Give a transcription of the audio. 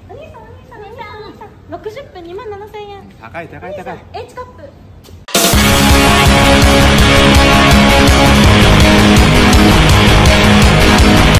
お兄さん60分2万7000円。 高い高い高い。 H カップ